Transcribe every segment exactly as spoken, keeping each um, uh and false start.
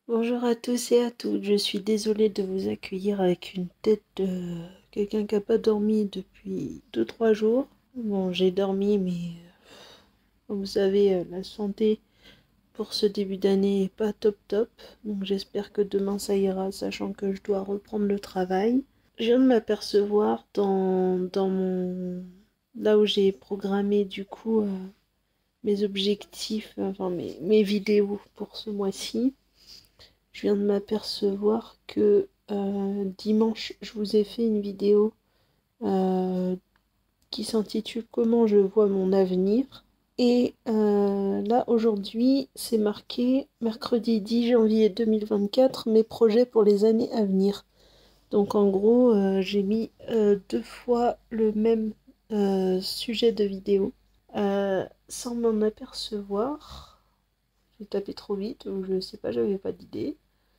Bonjour à tous et à toutes, je suis désolée de vous accueillir avec une tête de quelqu'un qui n'a pas dormi depuis deux trois jours. Bon, j'ai dormi, mais comme vous savez, euh, la santé pour ce début d'année est pas top top. Donc j'espère que demain ça ira, sachant que je dois reprendre le travail. Je viens de m'apercevoir dans, dans mon... là où j'ai programmé du coup euh, mes objectifs, enfin mes, mes vidéos pour ce mois-ci. Je viens de m'apercevoir que euh, dimanche, je vous ai fait une vidéo euh, qui s'intitule Comment je vois mon avenir. Et euh, là, aujourd'hui, c'est marqué mercredi dix janvier deux mille vingt-quatre, mes projets pour les années à venir. Donc en gros, euh, j'ai mis euh, deux fois le même euh, sujet de vidéo euh, sans m'en apercevoir. J'ai tapé trop vite ou je sais pas, j'avais pas d'idée.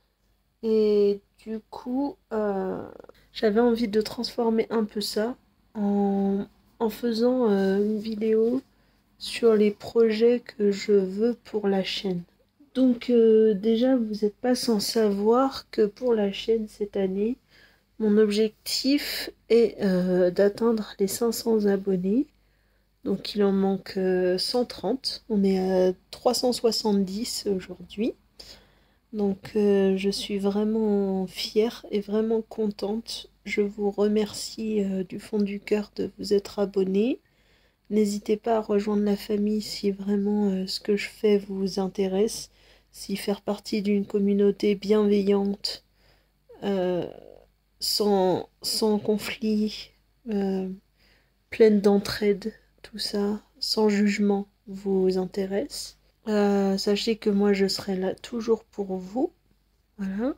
Et du coup, euh, j'avais envie de transformer un peu ça en, en faisant euh, une vidéo sur les projets que je veux pour la chaîne. Donc euh, déjà, vous n'êtes pas sans savoir que pour la chaîne cette année, mon objectif est euh, d'atteindre les cinq cents abonnés. Donc il en manque euh, cent trente. On est à trois cent soixante-dix aujourd'hui. Donc euh, je suis vraiment fière et vraiment contente. Je vous remercie euh, du fond du cœur de vous être abonné. N'hésitez pas à rejoindre la famille si vraiment euh, ce que je fais vous intéresse. Si faire partie d'une communauté bienveillante, euh, sans, sans conflit, euh, pleine d'entraide, tout ça, sans jugement, vous intéresse. Euh, sachez que moi je serai là toujours pour vous. Voilà.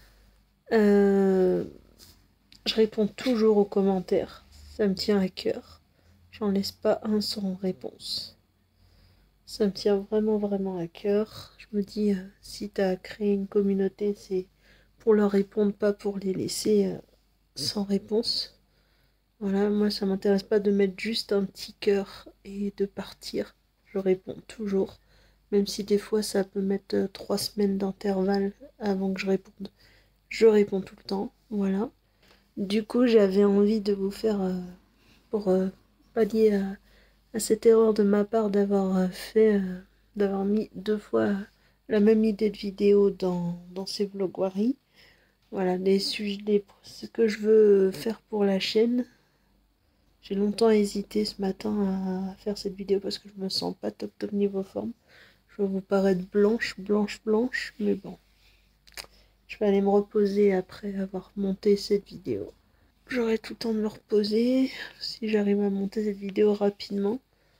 Euh, je réponds toujours aux commentaires. Ça me tient à cœur. J'en laisse pas un sans réponse. Ça me tient vraiment, vraiment à cœur. Je me dis, euh, si tu as créé une communauté, c'est pour leur répondre, pas pour les laisser euh, sans réponse. Voilà, moi, ça m'intéresse pas de mettre juste un petit cœur et de partir. Je réponds toujours. Même si des fois, ça peut mettre euh, trois semaines d'intervalle avant que je réponde. Je réponds tout le temps. Voilà. Du coup, j'avais envie de vous faire, euh, pour euh, pallier à, à cette erreur de ma part d'avoir euh, fait, euh, d'avoir mis deux fois la même idée de vidéo dans, dans ces vlogwaries. Voilà, les sujets, les- ce que je veux faire pour la chaîne. J'ai longtemps hésité ce matin à faire cette vidéo parce que je me sens pas top top niveau forme. Je vais vous paraître blanche, blanche, blanche, mais bon. Je vais aller me reposer après avoir monté cette vidéo. J'aurai tout le temps de me reposer si j'arrive à monter cette vidéo rapidement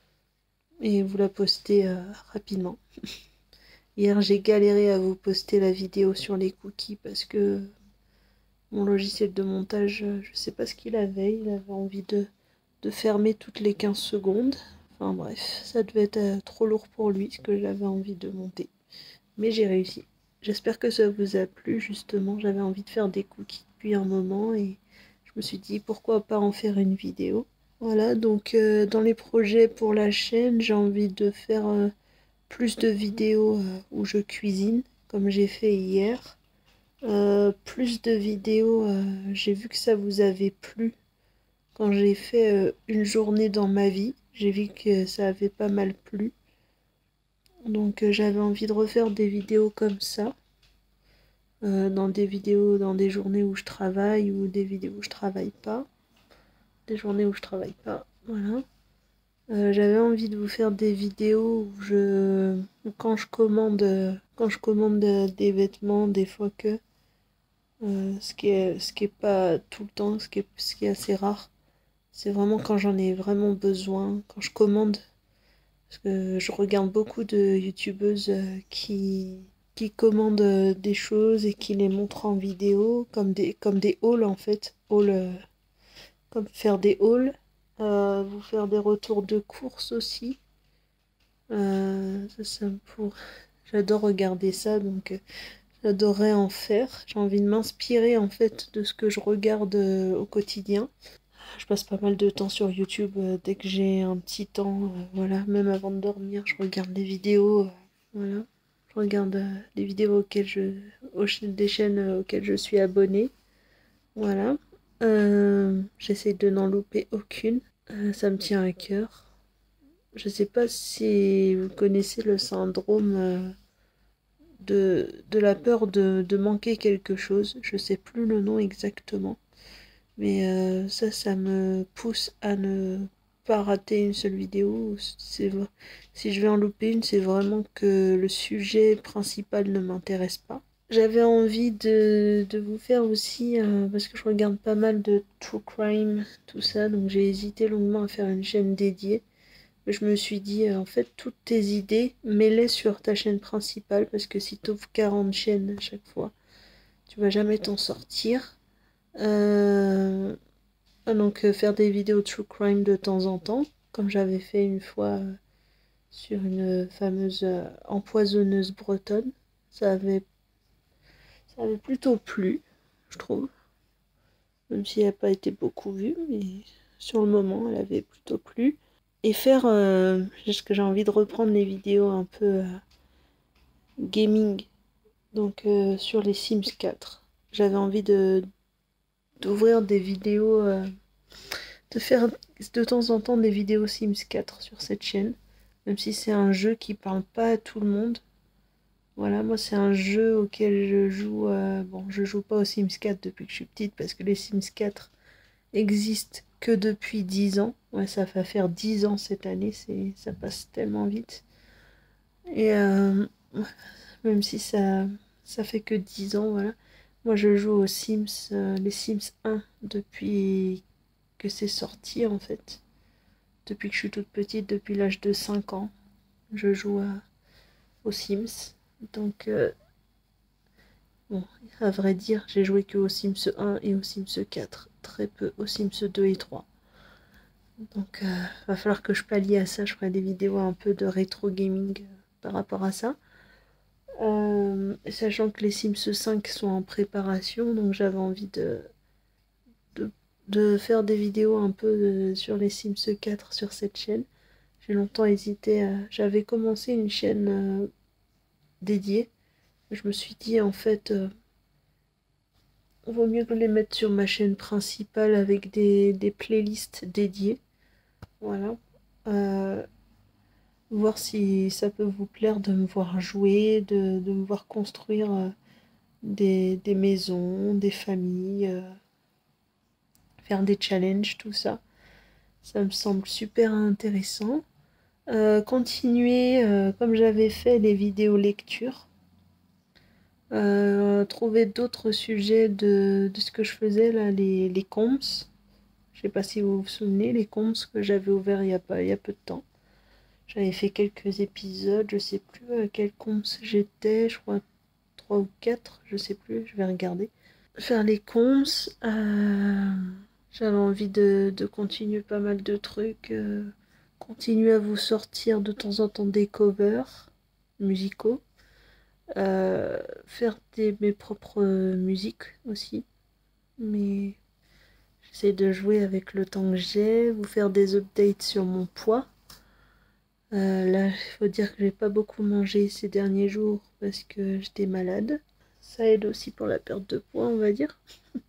et vous la poster euh, rapidement. Hier, j'ai galéré à vous poster la vidéo sur les cookies parce que mon logiciel de montage, je sais pas ce qu'il avait, il avait envie de, de fermer toutes les quinze secondes. Enfin bref, ça devait être euh, trop lourd pour lui ce que j'avais envie de monter. Mais j'ai réussi. J'espère que ça vous a plu justement. J'avais envie de faire des cookies depuis un moment et je me suis dit pourquoi pas en faire une vidéo. Voilà, donc euh, dans les projets pour la chaîne, j'ai envie de faire euh, plus de vidéos euh, où je cuisine, comme j'ai fait hier. Euh, plus de vidéos, euh, j'ai vu que ça vous avait plu quand j'ai fait euh, une journée dans ma vie. J'ai vu que ça avait pas mal plu. Donc euh, j'avais envie de refaire des vidéos comme ça. Euh, dans des vidéos, dans des journées où je travaille ou des vidéos où je travaille pas. Des journées où je travaille pas, voilà. Euh, j'avais envie de vous faire des vidéos où je, où quand je commande, quand je commande des vêtements, des fois que, euh, ce qui est, ce qui est pas tout le temps, ce qui est, ce qui est assez rare. C'est vraiment quand j'en ai vraiment besoin, quand je commande. Parce que je regarde beaucoup de youtubeuses euh, qui, qui commandent euh, des choses et qui les montrent en vidéo, comme des, comme des hauls en fait. Hauls, euh, comme faire des hauls, euh, vous faire des retours de courses aussi. Euh, ça, ça me pour... J'adore regarder ça, donc euh, j'adorerais en faire. J'ai envie de m'inspirer en fait de ce que je regarde euh, au quotidien. Je passe pas mal de temps sur YouTube euh, dès que j'ai un petit temps. Euh, voilà, même avant de dormir, je regarde les vidéos. Euh, voilà, je regarde euh, les vidéos auxquelles je, aux ch des chaînes auxquelles je suis abonnée. Voilà. Euh, j'essaie de n'en louper aucune. Euh, ça me tient à cœur. Je sais pas si vous connaissez le syndrome euh, de, de la peur de, de manquer quelque chose. Je sais plus le nom exactement. Mais euh, ça, ça me pousse à ne pas rater une seule vidéo. C'est, si je vais en louper une, c'est vraiment que le sujet principal ne m'intéresse pas. J'avais envie de, de vous faire aussi, euh, parce que je regarde pas mal de true crime, tout ça, donc j'ai hésité longuement à faire une chaîne dédiée. Mais je me suis dit, euh, en fait, toutes tes idées, mets-les sur ta chaîne principale, parce que si tu ouvres quarante chaînes à chaque fois, tu vas jamais t'en sortir. Euh, donc euh, faire des vidéos true crime de temps en temps, comme j'avais fait une fois euh, sur une fameuse euh, empoisonneuse bretonne. Ça avait, ça avait plutôt plu, je trouve. Même si elle n'a pas été beaucoup vue, mais sur le moment, elle avait plutôt plu. Et faire, euh, parce que j'ai envie de reprendre les vidéos un peu euh, gaming, donc euh, sur les Sims quatre. J'avais envie de d'ouvrir des vidéos, euh, de faire de temps en temps des vidéos Sims quatre sur cette chaîne, même si c'est un jeu qui parle pas à tout le monde. Voilà, moi c'est un jeu auquel je joue, euh, bon je joue pas aux Sims quatre depuis que je suis petite, parce que les Sims quatre existent que depuis dix ans. Ouais, ça va faire dix ans cette année, c'est ça passe tellement vite. Et euh, même si ça, ça fait que dix ans, voilà. Moi, je joue aux Sims, euh, les Sims un depuis que c'est sorti, en fait. Depuis que je suis toute petite, depuis l'âge de cinq ans, je joue à, aux Sims. Donc, euh, bon, à vrai dire, j'ai joué que aux Sims un et aux Sims quatre. Très peu aux Sims deux et trois. Donc, euh, va falloir que je pallie à ça. Je ferai des vidéos un peu de rétro gaming euh, par rapport à ça. Euh, sachant que les Sims cinq sont en préparation, donc j'avais envie de, de, de faire des vidéos un peu de, sur les Sims quatre sur cette chaîne. J'ai longtemps hésité à... J'avais commencé une chaîne euh, dédiée. Je me suis dit, en fait, euh, vaut mieux que les mettre sur ma chaîne principale avec des, des playlists dédiées. Voilà. Euh, voir si ça peut vous plaire de me voir jouer, de, de me voir construire... Euh, Des, des maisons, des familles, euh, faire des challenges, tout ça. Ça me semble super intéressant. Euh, continuer, euh, comme j'avais fait les vidéos lecture. Euh, trouver d'autres sujets de, de ce que je faisais, là, les, les comps. Je sais pas si vous vous souvenez, les comps que j'avais ouvert il y a, pas, il y a peu de temps. J'avais fait quelques épisodes, je sais plus à quel comps j'étais, je crois trois ou quatre, je sais plus, je vais regarder. Faire les cons, euh, j'avais envie de, de continuer pas mal de trucs, euh, continuer à vous sortir de temps en temps des covers musicaux, euh, faire des, mes propres musiques aussi, mais j'essaie de jouer avec le temps que j'ai, vous faire des updates sur mon poids. Euh, là, il faut dire que j'ai pas beaucoup mangé ces derniers jours parce que j'étais malade. Ça aide aussi pour la perte de poids, on va dire.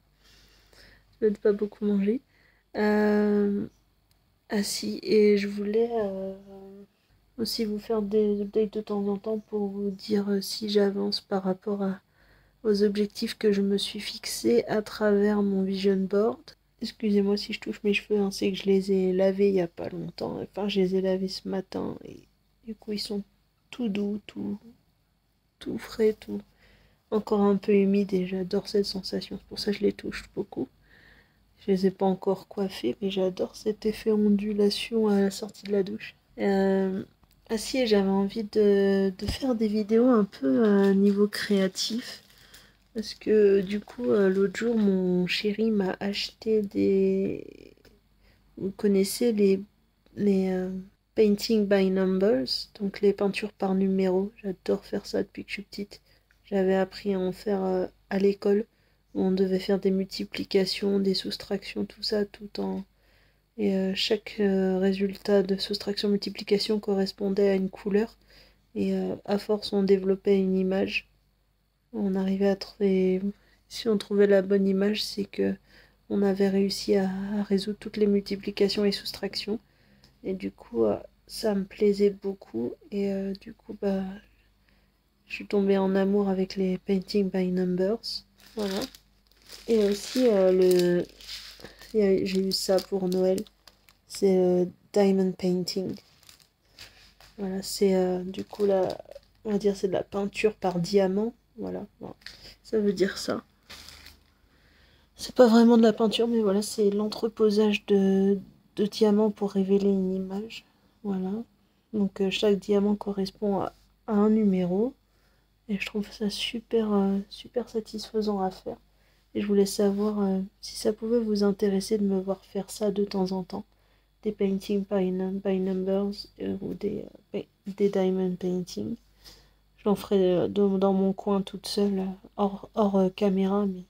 Je n'ai pas beaucoup mangé. Euh... Ah si, et je voulais euh, aussi vous faire des updates de temps en temps pour vous dire euh, si j'avance par rapport à, aux objectifs que je me suis fixés à travers mon vision board. Excusez-moi si je touche mes cheveux, hein, c'est que je les ai lavés il n'y a pas longtemps. Enfin, je les ai lavés ce matin et du coup ils sont tout doux, tout, tout frais, tout encore un peu humides et j'adore cette sensation. C'est pour ça que je les touche beaucoup. Je les ai pas encore coiffés, mais j'adore cet effet ondulation à la sortie de la douche. Euh... Ah si, j'avais envie de, de faire des vidéos un peu à niveau créatif. Parce que du coup, euh, l'autre jour, mon chéri m'a acheté des... Vous connaissez les, les euh, painting by numbers, donc les peintures par numéro. J'adore faire ça depuis que je suis petite. J'avais appris à en faire euh, à l'école, où on devait faire des multiplications, des soustractions, tout ça, tout en... Et euh, chaque euh, résultat de soustraction-multiplication correspondait à une couleur. Et euh, à force, on développait une image. On arrivait à trouver... Si on trouvait la bonne image, c'est que on avait réussi à, à résoudre toutes les multiplications et soustractions. Et du coup, euh, ça me plaisait beaucoup. Et euh, du coup, bah, je suis tombée en amour avec les Painting by Numbers. Voilà. Et aussi, euh, le... j'ai eu ça pour Noël. C'est euh, Diamond Painting. Voilà, c'est euh, du coup, là, on va dire c'est de la peinture par diamant. Voilà, voilà. Ça veut dire ça. C'est pas vraiment de la peinture, mais voilà, c'est l'entreposage de, de diamants pour révéler une image. Voilà. Donc euh, chaque diamant correspond à, à un numéro. Et je trouve ça super, euh, super satisfaisant à faire. Et je voulais savoir euh, si ça pouvait vous intéresser de me voir faire ça de temps en temps. Des paintings by, num by numbers euh, ou des, euh, des diamond paintings. J'en ferai euh, dans, dans mon coin toute seule, euh, hors, hors euh, caméra, mais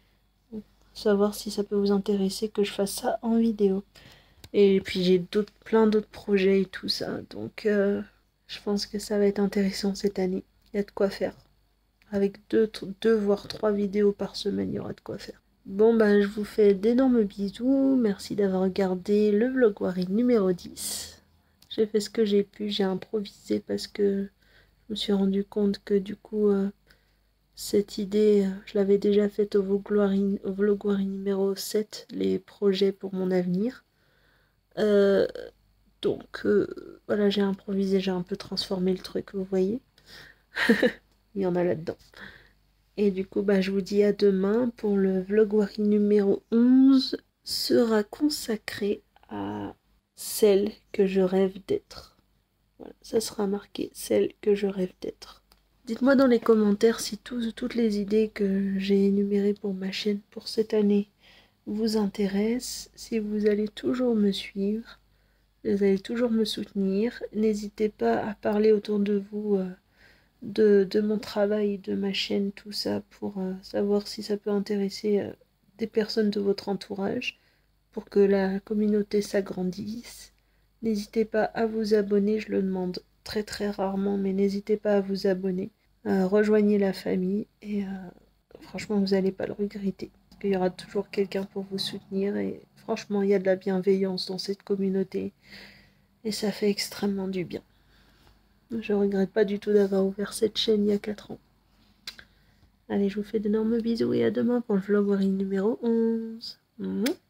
savoir si ça peut vous intéresser que je fasse ça en vidéo. Et puis j'ai d'autres, plein d'autres projets et tout ça, donc euh, je pense que ça va être intéressant cette année. Il y a de quoi faire. Avec deux, deux voire trois vidéos par semaine, il y aura de quoi faire. Bon bah je vous fais d'énormes bisous, merci d'avoir regardé le Vlogwari numéro dix. J'ai fait ce que j'ai pu, j'ai improvisé parce que je me suis rendu compte que du coup euh, cette idée, je l'avais déjà faite au Vlogwari, au Vlogwari numéro sept, les projets pour mon avenir. Euh, donc euh, voilà, j'ai improvisé, j'ai un peu transformé le truc, vous voyez. Il y en a là-dedans. Et du coup, bah, je vous dis à demain pour le Vlogwari numéro onze sera consacré à celle que je rêve d'être. Voilà, ça sera marqué celle que je rêve d'être. Dites-moi dans les commentaires si tous, toutes les idées que j'ai énumérées pour ma chaîne pour cette année vous intéressent, si vous allez toujours me suivre, vous allez toujours me soutenir. N'hésitez pas à parler autour de vous euh, de, de mon travail, de ma chaîne, tout ça, pour euh, savoir si ça peut intéresser euh, des personnes de votre entourage, pour que la communauté s'agrandisse. N'hésitez pas à vous abonner, je le demande très très rarement, mais n'hésitez pas à vous abonner. Euh, rejoignez la famille et euh, franchement, vous n'allez pas le regretter. Parce qu'il y aura toujours quelqu'un pour vous soutenir et franchement, il y a de la bienveillance dans cette communauté et ça fait extrêmement du bien. Je regrette pas du tout d'avoir ouvert cette chaîne il y a quatre ans. Allez, je vous fais d'énormes bisous et à demain pour le Vlogwari numéro onze. Mouah.